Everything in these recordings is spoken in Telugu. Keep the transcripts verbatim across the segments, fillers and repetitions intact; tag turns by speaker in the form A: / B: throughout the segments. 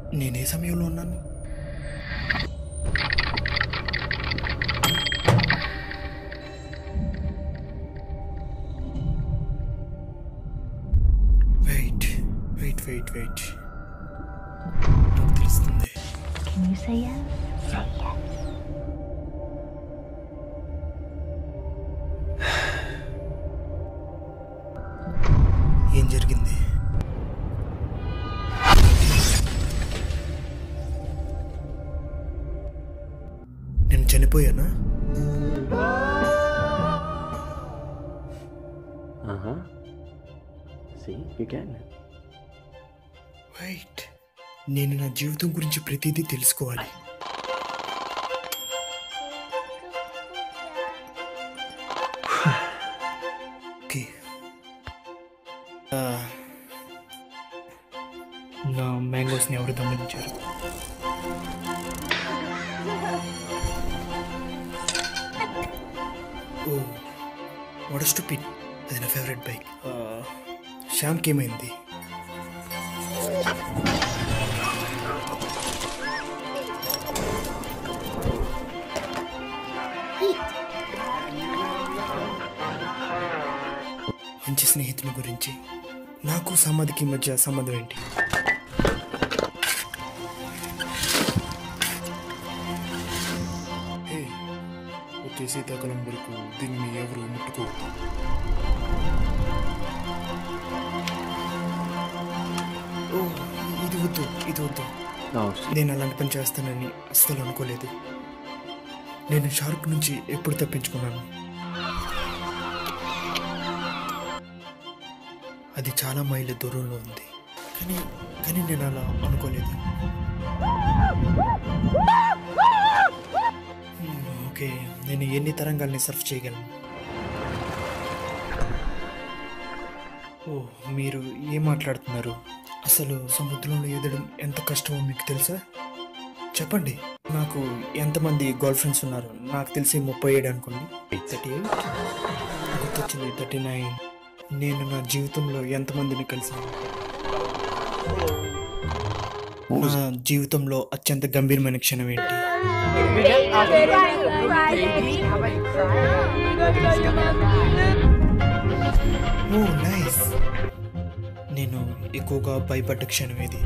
A: నేనే సమయంలో ఉన్నాను? వెయిట్ వెయిట్ వెయిట్ వెయిట్ నాకు తెలుస్తుంది. ఏం జరిగింది? నేను చనిపోయానా? వెయిట్, నేను నా జీవితం గురించి ప్రతిదీ తెలుసుకోవాలి. ఓకే, నా మ్యాంగోస్ని ఎవరు దొంగిలించారు? ఓ వాట్ ఎ స్టూపిడ్. అది నా ఫేవరెట్ బైక్. శ్యామ్కి ఏమైంది? మంచి స్నేహితుని గురించి నాకు సమాధికి మధ్య సంబంధం ఏంటి? వచ్చే శీతాకాలం వరకు దీన్ని ఎవరు ముట్టుకో. ఓ ఇది వద్దు, ఇది వద్దు. నేను అలాంటి పని చేస్తానని అస్సలు అనుకోలేదు. నేను షార్క్ నుంచి ఎప్పుడు తప్పించుకున్నాను. అది చాలా మైళ్ళ దూరంలో ఉంది, కానీ కానీ నేను అలా అనుకోలేదు. ఓకే, నేను ఎన్ని తరంగాల్ని సర్ఫ్ చేయగలను? ఓ మీరు ఏం మాట్లాడుతున్నారు? అసలు సముద్రంలో ఈదడం ఎంత కష్టమో మీకు తెలుసా? చెప్పండి. నాకు ఎంతమంది గర్ల్ ఫ్రెండ్స్ ఉన్నారు? నాకు తెలిసి ముప్పై ఏడు అనుకోండి. థర్టీ ఎయిట్ గుర్తొచ్చింది, థర్టీ నైన్. నేను నా జీవితంలో ఎంతమందిని కలిసాను? నా జీవితంలో అత్యంత గంభీరమైన క్షణం ఏంటి? Oh nice. నేను ఎక్కువగా భయపడ్డ క్షణం ఏది?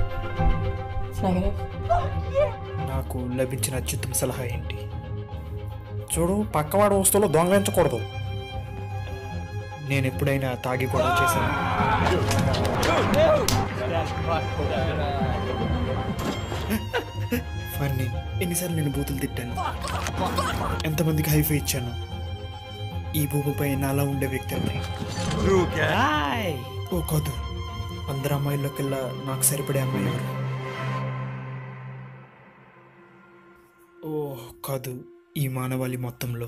A: నాకు లభించిన అత్యుత్తమ సలహా ఏంటి? చూడు, పక్కవాడు వస్తువులో దొంగలించకూడదు. నేను ఎప్పుడైనా తాగి కూడా చేశాను. ఫన్నీ. ఎన్నిసార్లు నేను బూతులు తిట్టాను, ఎంతమందికి హైఫై ఇచ్చాను. ఈ భూమిపై నాలా ఉండే వ్యక్తి ఎవరి? ఓ కాదు, అందరు అమ్మాయిల్లోకెల్లా నాకు సరిపడే అమ్మాయి ఎవరు? ఓ కాదు, ఈ మానవాళి మొత్తంలో.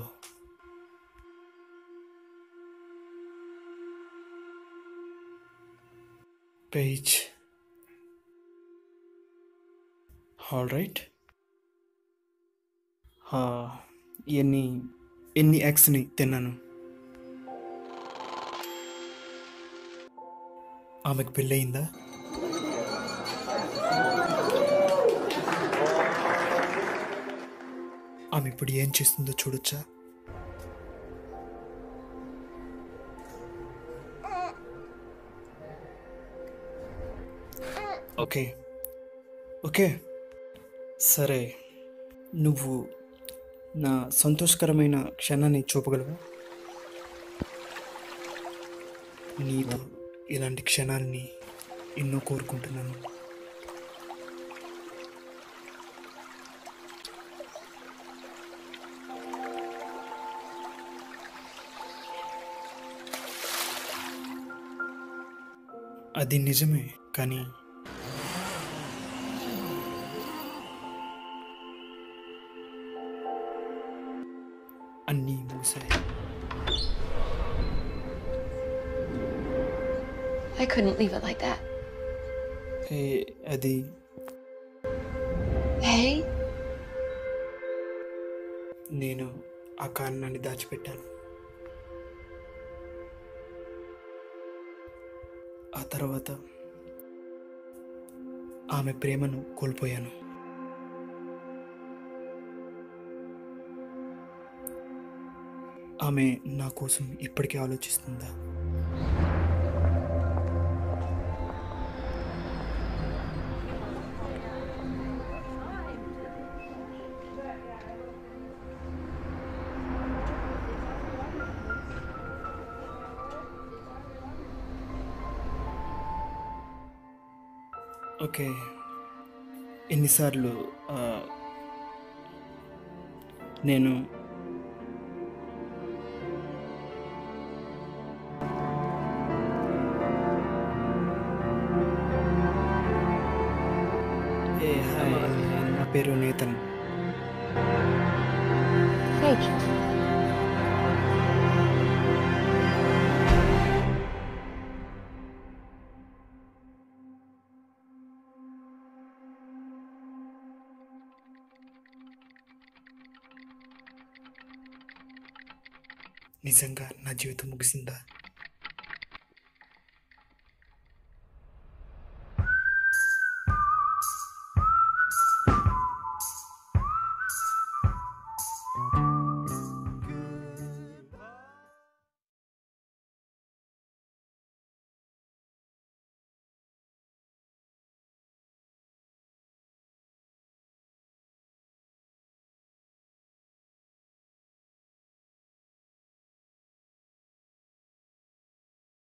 A: పేజ్. All right. ఎన్ని ఎన్ని ఎగ్స్ని తిన్నాను? ఆమెకు పెళ్ళయిందా? ఆమె ఇప్పుడు ఏం చేస్తుందో చూడొచ్చా? ఓకే ఓకే సరే, నువ్వు నా సంతోషకరమైన క్షణాన్ని చూపగలవా? నీతో ఇలాంటి క్షణాలని ఎన్నో కోరుకుంటున్నాను. అది నిజమే, కానీ అన్నీ మూసాయి.
B: I couldn't leave it like that.
A: ఏ అది
B: Hey?
A: నేను ఆ కారణాన్ని దాచిపెట్టాను. ఆ తర్వాత ఆమె ప్రేమను కోల్పోయాను. ఆమె నా కోసం ఇప్పటికీ ఆలోచిస్తుందా? ఓకే. ఎన్నిసార్లు ఆహ్, నేను ఏ హాయ్, నా పేరు నేతన్.
B: Hey,
A: నిజంగా నా జీవితం ముగిసిందా?